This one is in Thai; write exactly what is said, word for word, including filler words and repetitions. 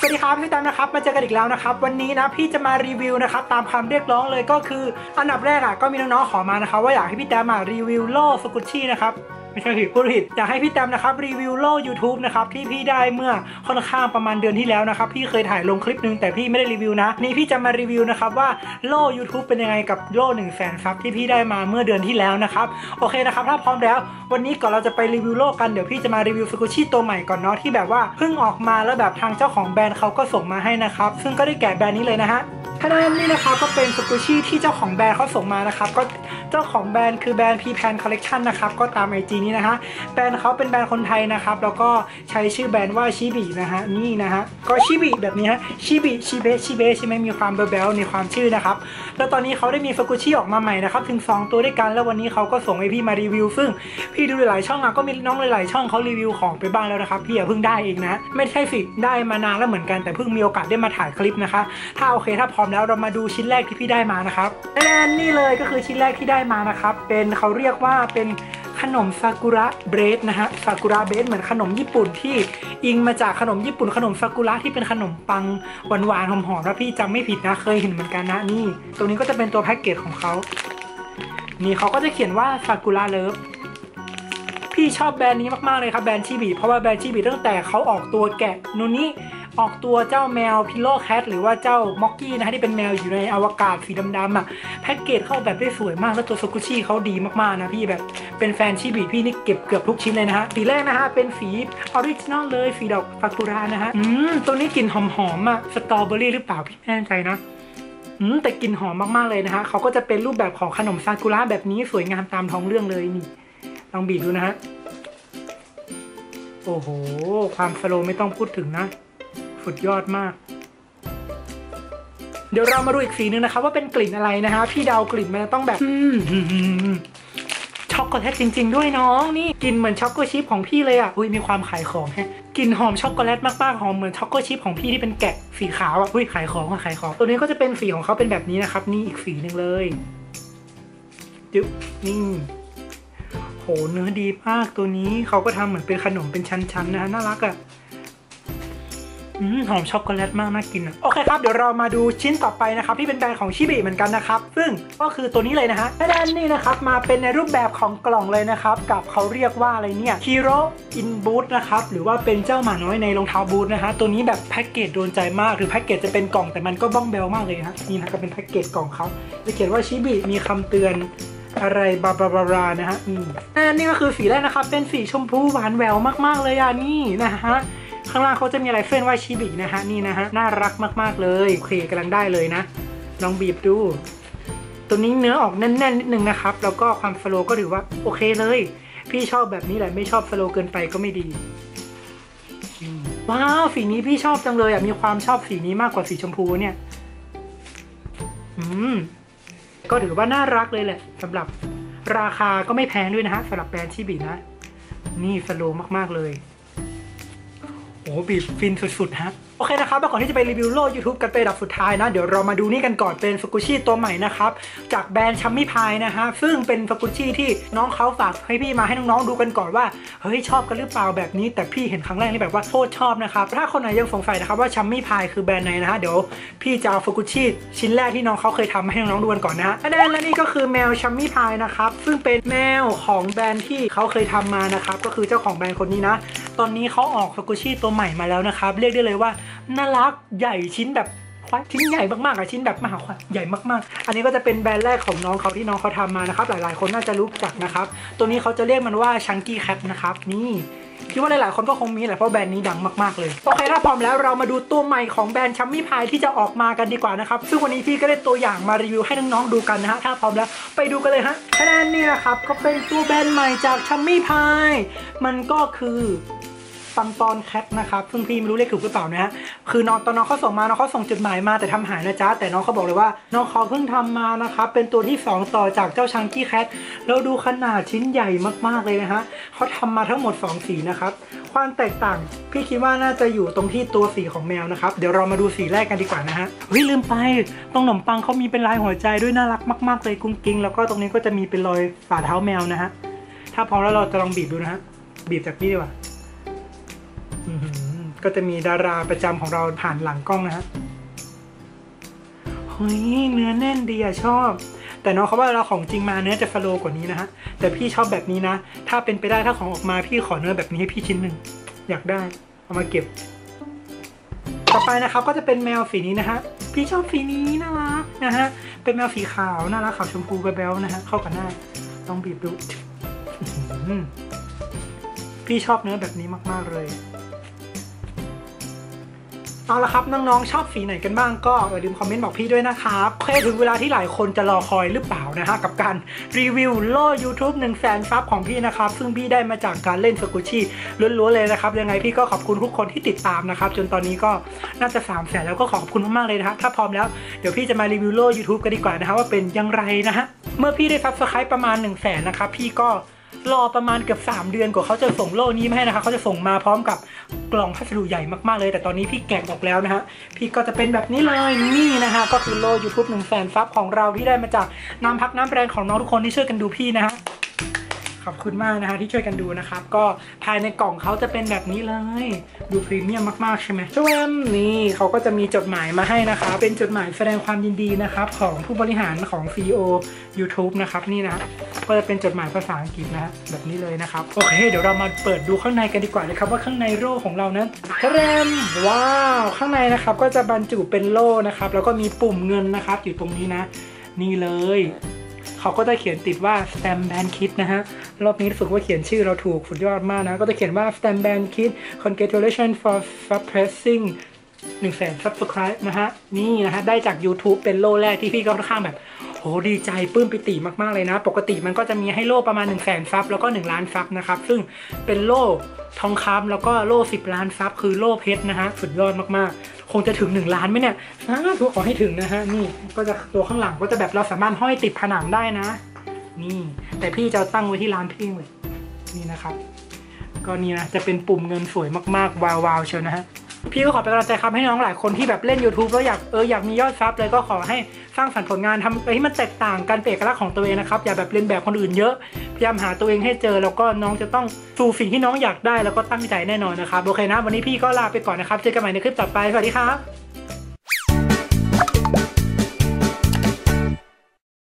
วัสดีครับพี่แต้มนะครับมาเจอกันอีกแล้วนะครับวันนี้นะพี่จะมารีวิวนะครับตามคำเรียกร้องเลยก็คืออันดับแรกอ่ะก็มีน้องๆขอมานะครับว่าอยากให้พี่แต้มมารีวิวโล่สกุชชี่นะครับไม่ใช่ผิดพูดผิดอยากให้พี่แต้มนะครับรีวิวโล่ ยูทูบ นะครับที่พี่ได้เมื่อค่อนข้างประมาณเดือนที่แล้วนะครับพี่เคยถ่ายลงคลิปนึงแต่พี่ไม่ได้รีวิวนะนี่พี่จะมารีวิวนะครับว่าโล่ ยูทูบ เป็นยังไงกับโล่หนึ่งแสนซับที่พี่ได้มาเมื่อเดือนที่แล้วนะครับโอเคนะครับถ้าพร้อมแล้ววันนี้ก่อนเราจะไปรีวิวโล่กันเดี๋ยวพี่จะมารีวิวสกุชชี่ตัวใหม่ก่อนเนาะที่แบบว่าเพิ่งออกมาแล้วแบบทางเจ้าของแบรนด์เขาก็ส่งมาให้นะครับซึ่งก็ได้แก่แบรนด์นี้เลยนะฮะถ้าด้านนี้นะครับก็เป็นสกุชชี่ที่เจ้าของแบรนด์เขาส่งมานะครับก็เจ้าของแบรนด์คือแบรนด์ พี แพน Collection นะครับก็ตาม ไอ จี นี้นะฮะแบรนด์เขาเป็นแบรนด์คนไทยนะครับแล้วก็ใช้ชื่อแบรนด์ว่าชิบินะฮะนี่นะฮะก็ชิบิแบบนี้ฮะชิบิชิเบชิเบใช่ไหมมีความเบลๆในความชื่อนะครับแล้วตอนนี้เขาได้มีสกุชชี่ออกมาใหม่นะครับถึงสองตัวด้วยกันแล้ววันนี้เขาก็ส่งให้พี่มารีวิวซึ่งพี่ดูหลายช่องอ่ะก็มีน้องหลายๆช่องเขารีวิวของไปบ้างแล้วนะครับพี่อย่าเพิ่งได้เองนะไม่ใช่สิได้มานานแล้วเหมือนกันแต่เพิ่งมีโอกาสได้มาถ่ายคลิปนะคะถ้าโอเคถ้าพร้อมแล้วเรามาดูชิ้นแรกที่พี่ได้มานะครับและนี่เลยก็คือชิ้นแรกที่ได้มานะครับเป็นเขาเรียกว่าเป็นขนมซากุระเบรดนะฮะซากุระเบรดเหมือนขนมญี่ปุ่นที่อิงมาจากขนมญี่ปุ่นขนมซากุระที่เป็นขนมปังหวานๆหอมๆถ้าพี่จำไม่ผิดนะเคยเห็นเหมือนกันนะนี่ตรงนี้ก็จะเป็นตัวแพ็กเกจของเขานี่เขาก็จะเขียนว่าซากุระเลิฟพี่ชอบแบรนด์นี้มากๆเลยครับแบรนด์ชิบิเพราะว่าแบรนด์ชิบิตั้งแต่เขาออกตัวแกะนูนี้ออกตัวเจ้าแมวพิโลแคทหรือว่าเจ้าม็อกกี้นะฮะที่เป็นแมวอยู่ในอวกาศสีดำๆอ่ะแพ็กเกจเข้าแบบได้สวยมากแล้วตัวสกุชชี่เขาดีมากๆนะพี่แบบเป็นแฟนชิบิพี่นี่เก็บเกือบทุกชิ้นเลยนะฮะสีแรกนะฮะเป็นสีออริจินอลเลยสีดอกซากุระนะฮะอืมตัวนี้กลิ่นหอมๆอ่ะสตรอเบอรี่หรือเปล่าพี่ไม่แน่ใจนะอืมแต่กลิ่นหอมมากๆเลยนะฮะเขาก็จะเป็นรูปแบบของขนมซากุระแบบนี้สวยงามตามท้องเรื่องเลยนี่ลองบีบดูนะฮะโอ้โหความสโลว์ไม่ต้องพูดถึงนะสุดยอดมากเดี๋ยวเรามาดูอีกสีนึงนะครับว่าเป็นกลิ่นอะไรนะฮะพี่เดากลิ่นมันต้องแบบช็อกโกแลตจริงๆด้วยน้องนี่กลิ่นเหมือนช็อกโกชิพของพี่เลยอ่ะอุ้ยมีความขายของฮะกลิ่นหอมช็อกโกแลตมากๆหอมเหมือนช็อกโกชิพของพี่ที่เป็นแกะสีขาวอ่ะอุ้ยขายของอ่ะขายของตัวนี้ก็จะเป็นสีของเขาเป็นแบบนี้นะครับนี่อีกสีหนึ่งเลยจึ๊บนี่โหเนื้อดีมากตัวนี้เขาก็ทำเหมือนเป็นขนมเป็นชั้นๆนะฮะน่ารักอ่ะหอมช็อกโกแลตมากน่ากินอ่ะโอเคครับเดี๋ยวเรามาดูชิ้นต่อไปนะครับที่เป็นแบรนด์ของชิบิเหมือนกันนะครับซึ่งก็คือตัวนี้เลยนะฮะแบรนด์นี้นะครับมาเป็นในรูปแบบของกล่องเลยนะครับกับเขาเรียกว่าอะไรเนี่ยฮีโร่อินบูทนะครับหรือว่าเป็นเจ้าหมาน้อยในรองเท้าบูทนะฮะตัวนี้แบบแพ็กเกจโดนใจมากหรือแพ็กเกจจะเป็นกล่องแต่มันก็บ้องเบลมากเลยฮะนี่นะก็เป็นแพ็กเกจกล่องเขาจะเขียนว่าชิบิมีคำเตือนอะไรบาบาบารานะฮะนี่นี่ก็คือสีแรกนะครับเป็นสีชมพูหวานแหววมากๆเลยอ่ะนี่นะฮะข้างล่างเขาจะมีอะไรเส้นว่าชิบินะฮะนี่นะฮะน่ารักมากๆเลยโอเคกำลังได้เลยนะลองบีบดูตัวนี้เนื้อออกแน่นๆนิดนึงนะครับแล้วก็ความสโลว์ก็ถือว่าโอเคเลยพี่ชอบแบบนี้แหละไม่ชอบสโลว์เกินไปก็ไม่ดีว้าวสีนี้พี่ชอบจังเลยอ่ะมีความชอบสีนี้มากกว่าสีชมพูเนี่ยอืมก็ถือว่าน่ารักเลยแหละสำหรับราคาก็ไม่แพงด้วยนะฮะสำหรับแบรนด์ชิบินะนี่สโลว์มากๆเลยโอ้บีบฟินสุดๆฮะโอเคนะครับแล้วก่อนที่จะไปรีวิวโล่ ยูทูบ กันไปดับสุดท้ายนะเดี๋ยวเรามาดูนี่กันก่อนเป็นสกุชชี่ตัวใหม่นะครับจากแบรนด์ชัมมี่พายนะฮะซึ่งเป็นสกุชชี่ที่น้องเขาฝากให้พี่มาให้น้องๆดูกันก่อนว่าเฮ้ยชอบกันหรือเปล่าแบบนี้แต่พี่เห็นครั้งแรกนี่แบบว่าโคตรชอบนะครับถ้าคนไหนยังสงสัยนะครับว่าชัมมี่พายคือแบรนด์ไหนนะฮะเดี๋ยวพี่จะเอาสกุชชี่ชิ้นแรกที่น้องเขาเคยทำให้น้องๆดูกันก่อนนะฮะและนี่ก็คือแมวชัมมี่พายนะครับซึ่งเป็นแมวของแบรนด์ที่เขาเคยทำมานะครับก็คือเจ้าของแบรนด์คนนี้นะตอนนี้เขาออกสกุชชี่ตัวใหม่มาแล้วนะครับเรียกได้เลยว่าน่ารักใหญ่ชิ้นแบบชิ้นใหญ่มากๆอะชิ้นแบบมหาใหญ่มากๆอันนี้ก็จะเป็นแบรนด์แรกของน้องเขาที่น้องเขาทำมานะครับหลายๆคนน่าจะรู้จักนะครับตัวนี้เขาจะเรียกมันว่าชังกี้แคทนะครับนี่คิดว่าหลายๆคนก็คงมีแหละเพราะแบรนด์นี้ดังมากๆเลยโอเคถ้าพร้อมแล้วเรามาดูตัวใหม่ของแบรนด์ชัมมี่พายที่จะออกมากันดีกว่านะครับซึ่งวันนี้พี่ก็ได้ตัวอย่างมารีวิวให้น้องๆดูกันนะฮะถ้าพร้อมแล้วไปดูกันเลยฮะแบรนด์นี้นะครับก็เป็นตัวแบรนด์ใหม่จากชัมมี่พายมันก็คือปังปอนแคทนะครับซึ่งพี่ไม่รู้เลขถูกหรือเปล่านะฮะคือน้องตอนน้องเขาส่งมาน้องเขาส่งจดหมายมาแต่ทำหายนะจ๊ะแต่น้องเขาบอกเลยว่าน้องเขาเพิ่งทำมานะครับเป็นตัวที่สองต่อจากเจ้าชังกี้แคทแล้วดูขนาดชิ้นใหญ่มากๆเลยนะฮะเขาทำมาทั้งหมดสองสีนะครับความแตกต่างพี่คิดว่าน่าจะอยู่ตรงที่ตัวสีของแมวนะครับเดี๋ยวเรามาดูสีแรกกันดีกว่านะฮะเฮ้ยลืมไปตรงขนมปังเขามีเป็นลายหัวใจด้วยน่ารักมากๆเลยกุ้งกิ้งแล้วก็ตรงนี้ก็จะมีเป็นรอยฝ่าเท้าแมวนะฮะถ้าพร้อมแล้วเราจะลองบีบดูนะฮะบีบจากนี่ดีกว่าก็จะมีดาราประจำของเราผ่านหลังกล้องนะฮะเฮ้ยเนื้อแน่นดีอะชอบแต่น้องเขาว่าเราของจริงมาเนื้อจะฟโลกว่านี้นะฮะแต่พี่ชอบแบบนี้นะถ้าเป็นไปได้ถ้าของออกมาพี่ขอเนื้อแบบนี้ให้พี่ชิ้นหนึ่งอยากได้เอามาเก็บต่อไปนะครับก็จะเป็นแมวสีนี้นะฮะพี่ชอบสีนี้น่ารักนะฮะเป็นแมวสีขาวน่ารักขาวชมพูแบ๊วๆนะฮะเข้ากับหน้าลองบีบดูพี่ชอบเนื้อแบบนี้มากๆเลยเอาละครับน้องๆชอบสีไหนกันบ้างก็อย่าลืมคอมเมนต์บอกพี่ด้วยนะครับโอเคถึงเวลาที่หลายคนจะรอคอยหรือเปล่านะฮะกับการรีวิวโล่ ยูทูบ หนึ่งแสนซับของพี่นะครับซึ่งพี่ได้มาจากการเล่นสกุชี่ล้วนๆเลยนะครับยังไงพี่ก็ขอบคุณทุกคนที่ติดตามนะครับจนตอนนี้ก็น่าจะสามแสนแล้วก็ขอบคุณมากๆเลยนะฮะถ้าพร้อมแล้วเดี๋ยวพี่จะมารีวิวโล่ ยูทูบ กันดีกว่านะฮะว่าเป็นยังไงนะฮะเมื่อพี่ได้ซับสไครป์ประมาณ หนึ่งแสนนะครับพี่ก็รอประมาณเกือบสามเดือนกว่าเขาจะส่งโล่นี้มาให้นะคะเขาจะส่งมาพร้อมกับกล่องพัสดุใหญ่มากๆเลยแต่ตอนนี้พี่แกะออกแล้วนะฮะพี่ก็จะเป็นแบบนี้เลยนี่นะฮะก็คือโล่ ยูทูบ หนึ่งแสนซับของเราที่ได้มาจากน้ำพักน้ำแรงของน้องทุกคนที่ช่วยกันดูพี่นะฮะขอบคุณมากนะฮะที่ช่วยกันดูนะครับก็ภายในกล่องเขาจะเป็นแบบนี้เลยดูพรีเมียมมากๆใช่ไหมช่วยนี่เขาก็จะมีจดหมายมาให้นะคะเป็นจดหมายแสดงความยินดีนะครับของผู้บริหารของ ซี อี โอ ยูทูบ นะครับนี่นะก็จะเป็นจดหมายภาษาอังกฤษนะฮะแบบนี้เลยนะครับโอเคเดี๋ยวเรามาเปิดดูข้างในกันดีกว่าเลยครับว่าข้างในโล่ของเรานั้นแรมว้าวข้างในนะครับก็จะบรรจุเป็นโล่นะครับแล้วก็มีปุ่มเงินนะครับอยู่ตรงนี้นะนี่เลยเขาก็จะเขียนติดว่า Stamp Band Kit นะฮะรอบนี้รู้สึกว่าเขียนชื่อเราถูกสุดยอดมากนะก็จะเขียนว่า Stamp Band Kit Congratulations for surpassing หนึ่งแสน Subscribe นะฮะนี่นะฮะได้จาก YouTube เป็นโล่แรกที่พี่ก็ค่อนข้างแบบโหดีใจปลื้มปิติมากๆเลยนะปกติมันก็จะมีให้โล่ประมาณ หนึ่งแสน ซับแล้วก็หนึ่งล้านซับนะครับซึ่งเป็นโล่ทองคำแล้วก็โล่สิบล้านซับคือโล่เพชรนะฮะสุดยอดมากๆคงจะถึงหนึ่งล้านไหมเนี่ยสาธุขอให้ถึงนะฮะนี่ก็จะตัวข้างหลังก็จะแบบเราสามารถห้อยติดผนังได้นะนี่แต่พี่จะตั้งไว้ที่ร้านพี่เลยนี่นะครับก็นี่นะจะเป็นปุ่มเงินสวยมากๆวาวๆเชียวนะฮะพี่ก็ขอเป็นกำลังใจครับให้น้องหลายคนที่แบบเล่น ยูทูบ แล้วอยากเอออยากมียอดซับเลยก็ขอให้สร้างสรรค์ผลงานทำไปให้มันแตกต่างกันเป็นเอกลักษณ์ของตัวเองนะครับอย่าแบบเลียนแบบคนอื่นเยอะพยายามหาตัวเองให้เจอแล้วก็น้องจะต้องสู่สิ่งที่น้องอยากได้แล้วก็ตั้งใจแน่นอนนะครับโอเคนะวันนี้พี่ก็ลาไปก่อนนะครับเจอกันใหม่ในคลิปต่อไปสวัสดีครับ